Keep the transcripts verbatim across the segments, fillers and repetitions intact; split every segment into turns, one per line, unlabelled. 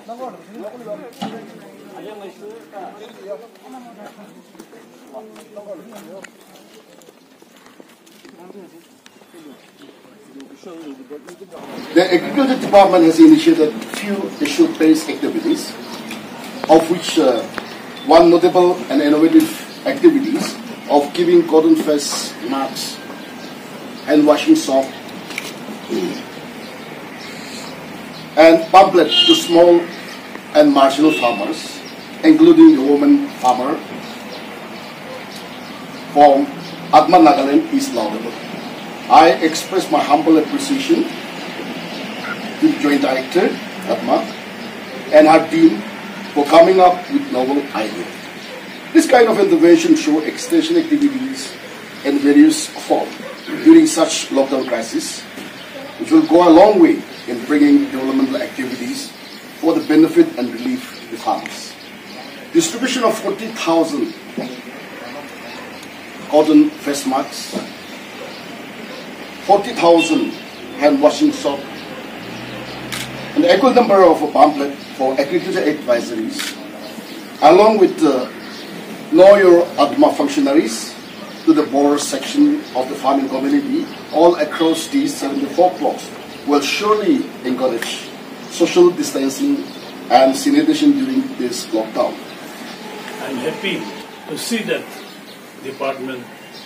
The Agriculture Department has initiated few issue-based activities, of which uh, one notable and innovative activities of giving cotton face masks and washing soap and pamphlets to small and marginal farmers, including the woman farmer from A T M A-Nagaland is laudable. I express my humble appreciation to the Joint Director, A T M A, and her team for coming up with novel ideas. This kind of intervention shows extension activities in various forms during such lockdown crisis, which will go a long way in bringing developmental activities for the benefit and relief of the farmers. Distribution of forty thousand cotton face masks, forty thousand hand washing soap, and the equal number of a pamphlet for agriculture advisories, along with the Know Your A T M A functionaries to the border section of the farming community all across these seventy-four blocks, will surely encourage social distancing and sanitation during this lockdown.
I'm happy to see that the department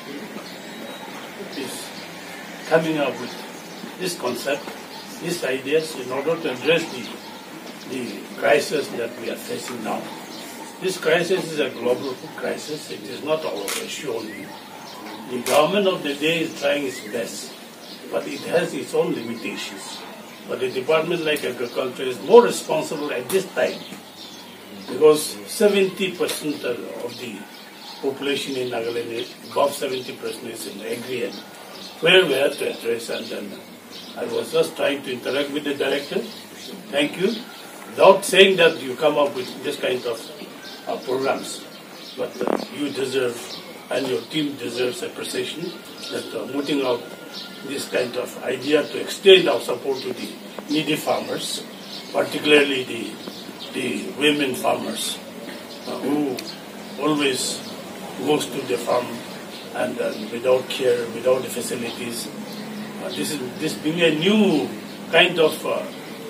is coming up with this concept, these ideas in order to address the, the crisis that we are facing now. This crisis is a global crisis. It is not our issue only. The government of the day is trying its best, but it has its own limitations. But a department like agriculture is more responsible at this time because seventy percent of the population in Nagaland is above seventy percent is in agri, and where we have to address. And then I was just trying to interact with the director. Thank you. Without saying that you come up with this kind of uh, programs, but uh, you deserve and your team deserves appreciation that uh, putting out this kind of idea to extend our support to the needy farmers, particularly the, the women farmers uh, who always goes to the farm and uh, without care, without the facilities. Uh, this is this being a new kind of uh,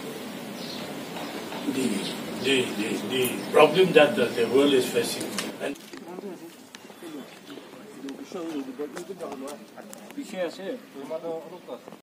the, the, the, the problem that the, the world is facing. And